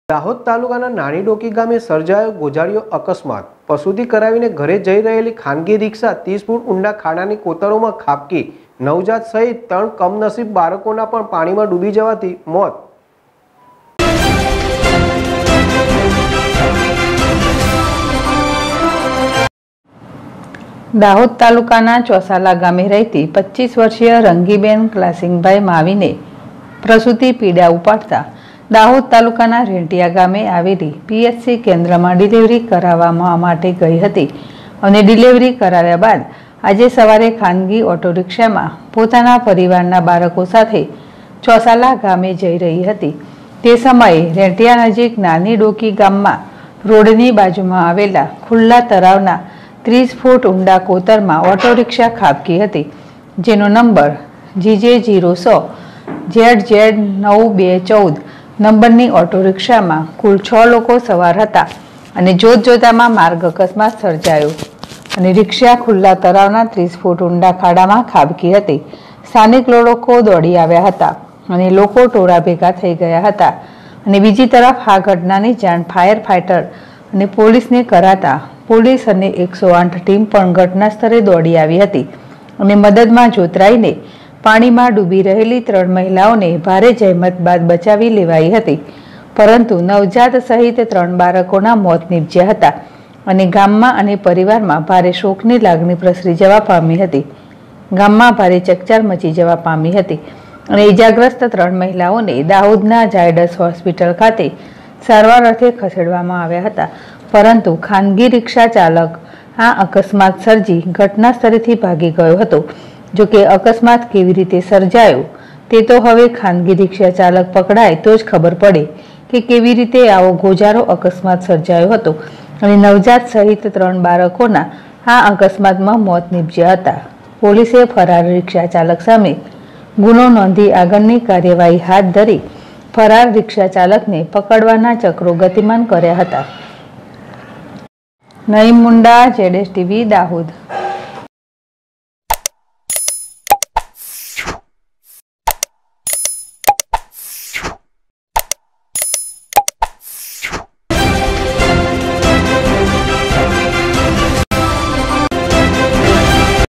દાહોદ તાલુકાના નાની ડોકી ગામે સર્જાયો ગોજારિયો અકસ્માત। પશુથી કરાવીને ઘરે જઈ રહેલી ખાનગી રિક્ષા 30 ફૂટ ઊંડા ખાડાની કોતરોમાં ખાબકી। નવજાત સહિત 3 કમનસીબ બાળકોના પણ પાણીમાં ડૂબી જવાથી મોત। દાહોદ તાલુકાના ચોસાલા ગામે રહેતી 25 વર્ષીય રંગીબેન ક્લાસિંગભાઈ માવીને પ્રસૂતિ પીડા ઉપાડતા દાહોદ તાલુકાના રેંટિયા ગામે આવેલી પીએચસી કેન્દ્રમાં ડિલિવરી કરાવવા માટે ગઈ હતી અને ડિલિવરી કરાવ્યા બાદ આજે સવારે ખાનગી ઓટો રિક્ષામાં પોતાના પરિવારના બાળકો સાથે ચોસાલા ગામે જઈ રહી હતી। તે સમયે રેંટિયા નજીક નાની ડોકી ગામમાં રોડની બાજુમાં આવેલા ખુલ્લા તળાવના 30 ફૂટ ઊંડા કોતરમાં ઓટો રિક્ષા ખાબકી હતી, જેનો નંબર GJ000 ZZ9214 નંબરની ઓટો રિક્ષામાં કુલ 6 લોકો સવાર હતા અને જોતજોતામાં માર્ગ અકસ્માત સર્જાયો અને રિક્ષા ખુલ્લા તળાવના 30 ફૂટ ઊંડા ખાડામાં ખાબકી હતી। સ્થાનિક લોકો દોડી આવ્યા હતા અને લોકો ટોળા ભેગા થઈ ગયા હતા અને બીજી તરફ આ ઘટનાની જાણ ફાયર ફાઈટર અને પોલીસને કરાતા પોલીસ અને 108 ટીમ પણ ઘટના સ્થળે દોડી આવી હતી અને મદદમાં જોતરાઈને પાણીમાં ડૂબી રહેલી 3 મહિલાઓને ભારે જહેમત બાદ બચાવી લેવાઈ હતી, પરંતુ નવજાત સહિત 3 બાળકોના મોત નીપજ્યા હતા અને ગામમાં અને પરિવારમાં ભારે શોકની લાગણી પ્રસરી જવા પામી હતી। ગામમાં ભારે ચકચાર મચી જવા પામી હતી અને ઇજાગ્રસ્ત 3 મહિલાઓને દાહોદના ઝાયડસ હોસ્પિટલ ખાતે સારવાર અર્થે ખસેડવામાં આવ્યા હતા, પરંતુ ખાનગી રિક્ષા ચાલક આ અકસ્માત સર્જી ઘટના સ્થળેથી ભાગી ગયો હતો। જો કે અકસ્માત કેવી રીતે સર્જાયો તે તો હવે ખાનગી રિક્ષા ચાલક પકડાય તો જ ખબર પડે કે કેવી રીતે આવો ગોજારો અકસ્માત સર્જાયો હતો અને નવજાત સહિત 3 બાળકોના આ અકસ્માતમાં મોત નીપજ્યા હતા। પોલીસે ફરાર રિક્ષા ચાલક સામે ગુનો નોંધી આગળની કાર્યવાહી હાથ ધરી ફરાર રિક્ષા ચાલકને પકડવાના ચક્રો ગતિમાન કર્યા હતા। નઈમ મુંડા, ZSTV દાહોદ।